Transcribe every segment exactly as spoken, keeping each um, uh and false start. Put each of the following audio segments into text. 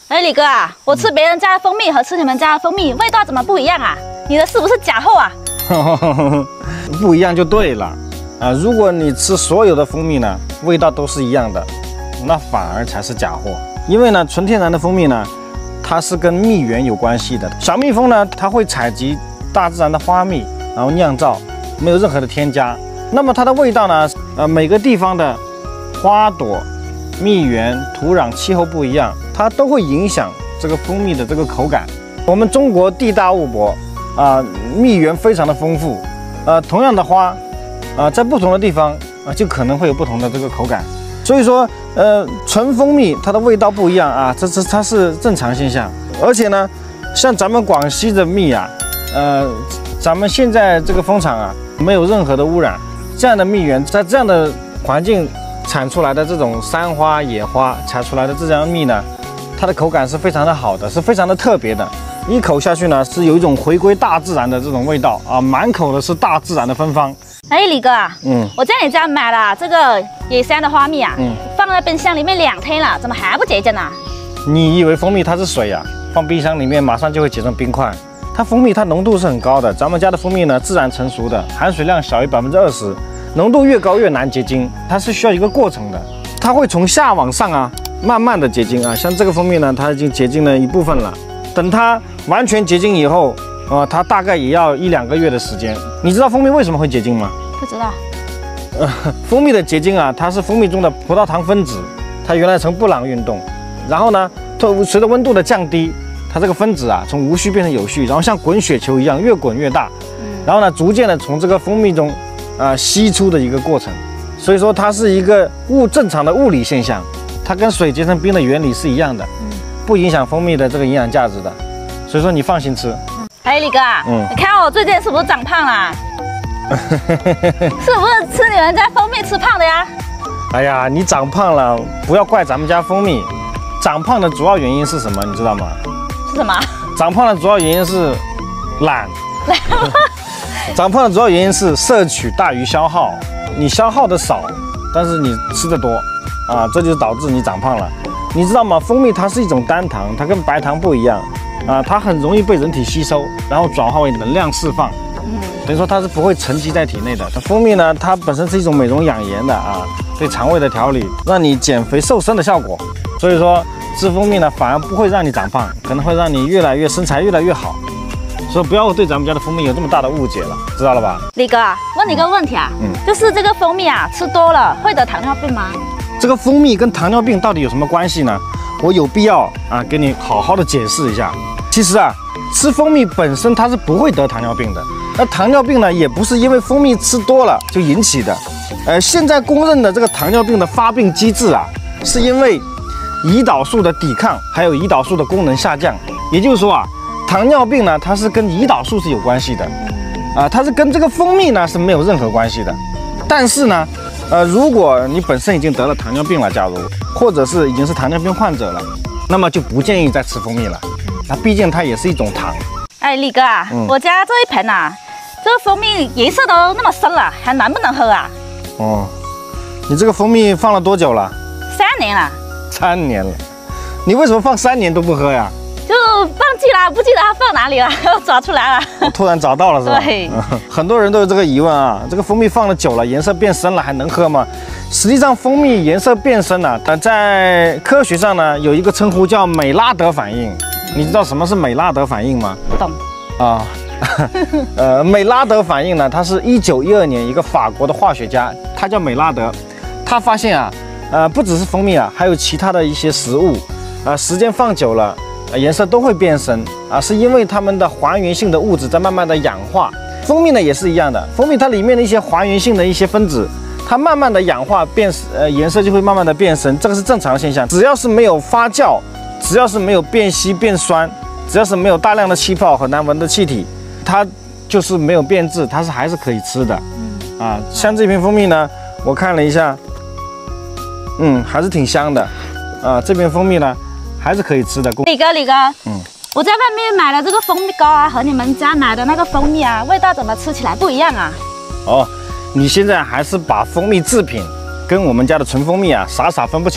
哎，李哥啊，我吃别人家的蜂蜜和吃你们家的蜂蜜味道怎么不一样啊？你的是不是假货啊？ 不一样就对了啊！如果你吃所有的蜂蜜呢，味道都是一样的，那反而才是假货。因为呢，纯天然的蜂蜜呢，它是跟蜜源有关系的。小蜜蜂呢，它会采集大自然的花蜜，然后酿造，没有任何的添加。那么它的味道呢，呃，每个地方的花朵、蜜源、土壤、气候不一样，它都会影响这个蜂蜜的这个口感。我们中国地大物博啊，蜜源非常的丰富，呃，同样的花，啊，在不同的地方啊，就可能会有不同的这个口感。所以说，呃，纯蜂蜜它的味道不一样啊，这这它是正常现象。而且呢，像咱们广西的蜜啊，呃，咱们现在这个蜂场啊，没有任何的污染，这样的蜜源在这样的环境产出来的这种山花、野花采出来的这样蜜呢，它的口感是非常的好的，是非常的特别的。一口下去呢，是有一种回归大自然的这种味道啊，满口的是大自然的芬芳。 哎，李哥啊，嗯，我在你家买了这个野山的花蜜啊，嗯，放在冰箱里面两天了，怎么还不结晶呢？ 你以为蜂蜜它是水啊？放冰箱里面马上就会结成冰块。它蜂蜜它浓度是很高的，咱们家的蜂蜜呢，自然成熟的，含水量小于百分之二十，浓度越高越难结晶，它是需要一个过程的，它会从下往上啊，慢慢的结晶啊。像这个蜂蜜呢，它已经结晶了一部分了，等它完全结晶以后。啊、呃，它大概也要一两个月的时间。你知道蜂蜜为什么会结晶吗？ 不知道。 呃，蜂蜜的结晶啊，它是蜂蜜中的葡萄糖分子，它原来呈布朗运动，然后呢，随着温度的降低，它这个分子啊，从无序变成有序，然后像滚雪球一样越滚越大，然后呢，逐渐的从这个蜂蜜中啊、呃、析出的一个过程。所以说它是一个物正常的物理现象，它跟水结成冰的原理是一样的，不影响蜂蜜的这个营养价值的。所以说你放心吃。 哎，李哥啊，嗯，你看我最近是不是长胖了？是不是吃你们家蜂蜜吃胖的呀？ 哎呀，你长胖了，不要怪咱们家蜂蜜。长胖的主要原因是什么？你知道吗？ 是什么？ 长胖的主要原因是懒。长胖的主要原因是摄取大于消耗，你消耗的少，但是你吃的多啊，这就导致你长胖了。你知道吗？蜂蜜它是一种单糖，它跟白糖不一样。啊，它很容易被人体吸收，然后转化为能量释放。嗯，等于说它是不会沉积在体内的。蜂蜜呢，它本身是一种美容养颜的啊，对肠胃的调理，让你减肥瘦身的效果。所以说吃蜂蜜呢，反而不会让你长胖，可能会让你越来越身材越来越好。所以不要对咱们家的蜂蜜有这么大的误解了，知道了吧？ 李哥啊，问你个问题啊，嗯，就是这个蜂蜜啊，吃多了会得糖尿病吗？ 这个蜂蜜跟糖尿病到底有什么关系呢？我有必要啊，给你好好的解释一下。其实啊，吃蜂蜜本身它是不会得糖尿病的。那糖尿病呢，也不是因为蜂蜜吃多了就引起的。呃，现在公认的这个糖尿病的发病机制啊，是因为胰岛素的抵抗，还有胰岛素的功能下降。也就是说啊，糖尿病呢，它是跟胰岛素是有关系的，啊，它是跟这个蜂蜜呢是没有任何关系的。但是呢，呃，如果你本身已经得了糖尿病了，假如或者是已经是糖尿病患者了，那么就不建议再吃蜂蜜了。那毕竟它也是一种糖。 哎，李哥啊，嗯、我家这一盆啊，这个蜂蜜颜色都那么深了，还能不能喝啊？ 哦，你这个蜂蜜放了多久了？ 三年了。 三年了，你为什么放三年都不喝呀？ 就忘记了，不记得它放哪里了，又找出来了。 我突然找到了是吧？ 对、 嗯，很多人都有这个疑问啊，这个蜂蜜放了久了，颜色变深了，还能喝吗？实际上，蜂蜜颜色变深了，但在科学上呢，有一个称呼叫美拉德反应。你知道什么是美拉德反应吗？ 不懂。 啊，呃，美拉德反应呢，它是一九一二年一个法国的化学家，他叫美拉德，他发现啊，呃，不只是蜂蜜啊，还有其他的一些食物，啊、呃，时间放久了。颜色都会变深啊，是因为它们的还原性的物质在慢慢的氧化。蜂蜜呢也是一样的，蜂蜜它里面的一些还原性的一些分子，它慢慢的氧化变，呃，颜色就会慢慢的变深，这个是正常的现象。只要是没有发酵，只要是没有变稀变酸，只要是没有大量的气泡和难闻的气体，它就是没有变质，它是还是可以吃的。嗯啊，像这瓶蜂蜜呢，我看了一下，嗯，还是挺香的。啊，这瓶蜂蜜呢。还是可以吃的。 李哥，李哥，嗯，我在外面买了这个蜂蜜膏啊，和你们家买的那个蜂蜜啊，味道怎么吃起来不一样啊？ 哦，你现在还是把蜂蜜制品跟我们家的纯蜂蜜啊傻傻分不清楚。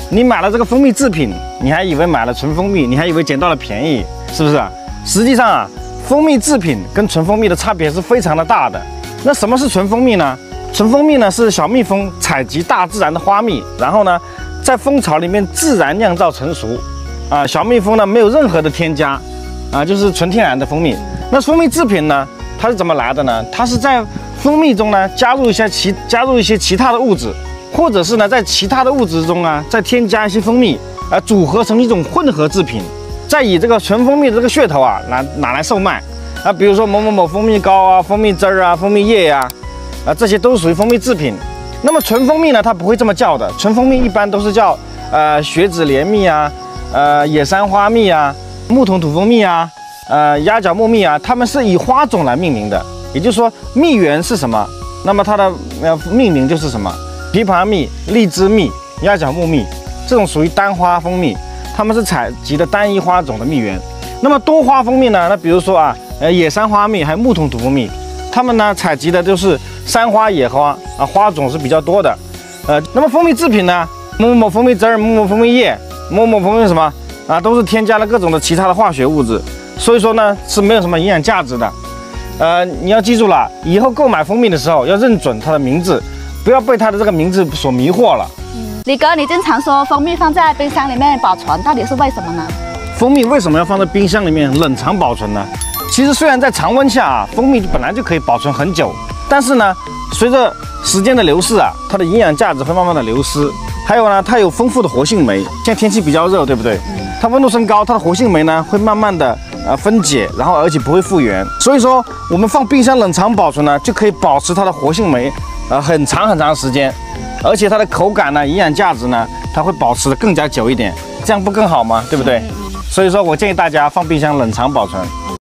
你买了这个蜂蜜制品，你还以为买了纯蜂蜜，你还以为捡到了便宜，是不是啊？实际上啊，蜂蜜制品跟纯蜂蜜的差别是非常的大的。那什么是纯蜂蜜呢？纯蜂蜜呢是小蜜蜂采集大自然的花蜜，然后呢，在蜂巢里面自然酿造成熟。啊，小蜜蜂呢没有任何的添加，啊，就是纯天然的蜂蜜。那蜂蜜制品呢，它是怎么来的呢？它是在蜂蜜中呢加入一些其加入一些其他的物质，或者是呢在其他的物质中啊再添加一些蜂蜜，啊，组合成一种混合制品，再以这个纯蜂蜜的这个噱头啊拿拿来售卖。啊，比如说某某某蜂蜜膏啊、蜂蜜汁儿啊、蜂蜜液呀、啊，啊，这些都是属于蜂蜜制品。那么纯蜂蜜呢，它不会这么叫的，纯蜂蜜一般都是叫呃雪籽莲蜜啊。呃，野山花蜜啊，木桶土蜂蜜啊，呃，鸭脚木蜜啊，它们是以花种来命名的。也就是说，蜜源是什么，那么它的呃命名就是什么。枇杷蜜、荔枝蜜、鸭脚木蜜，这种属于单花蜂蜜，它们是采集的单一花种的蜜源。那么多花蜂蜜呢？那比如说啊，呃，野山花蜜还有木桶土蜂蜜，它们呢采集的都是山花、野花啊，花种是比较多的。呃，那么蜂蜜制品呢，某某蜂蜜汁儿、某某蜂蜜液。某某蜂蜜什么啊，都是添加了各种的其他的化学物质，所以说呢是没有什么营养价值的。呃，你要记住了，以后购买蜂蜜的时候要认准它的名字，不要被它的这个名字所迷惑了。 嗯，李哥，你经常说蜂蜜放在冰箱里面保存，到底是为什么呢？ 蜂蜜为什么要放在冰箱里面冷藏保存呢？其实虽然在常温下啊，蜂蜜本来就可以保存很久，但是呢，随着时间的流逝啊，它的营养价值会慢慢的流失。还有呢，它有丰富的活性酶。现在天气比较热，对不对？它温度升高，它的活性酶呢会慢慢的呃分解，然后而且不会复原。所以说，我们放冰箱冷藏保存呢，就可以保持它的活性酶呃很长很长时间，而且它的口感呢、营养价值呢，它会保持的更加久一点，这样不更好吗？对不对？所以说我建议大家放冰箱冷藏保存。